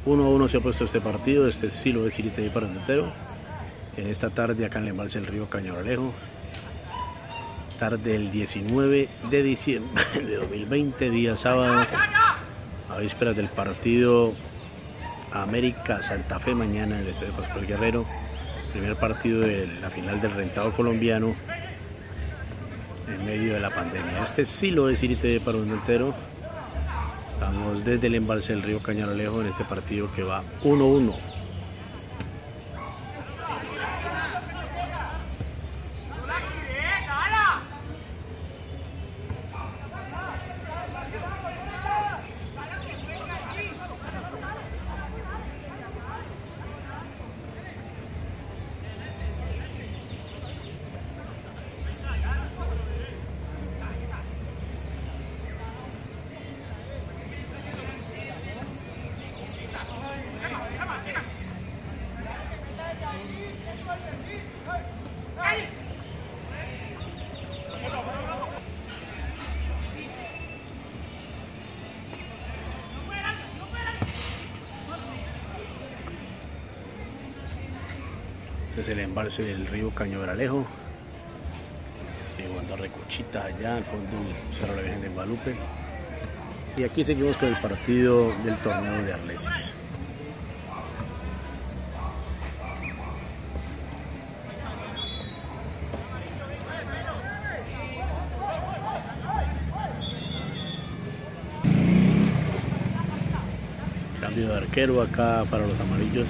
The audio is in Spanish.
1-1 se ha puesto este partido. Este sí lo es Irite para el Tintero. En esta tarde acá en el embalse del río Cañabralejo. Tarde del 19 de diciembre de 2020, día sábado, a vísperas del partido América Santa Fe mañana en el Estadio Pascual Guerrero. Primer partido de la final del rentado colombiano en medio de la pandemia. Este sí lo es Irite para un entero. Estamos desde el embalse del río Cañabralejo en este partido que va 1-1. Este es el embalse del río Cañabralejo. Jugando a Recochita allá al fondo del Cerro de la Virgen de Guadalupe. Y aquí seguimos con el partido del torneo de Arlesis. Cambio de arquero acá para los amarillos.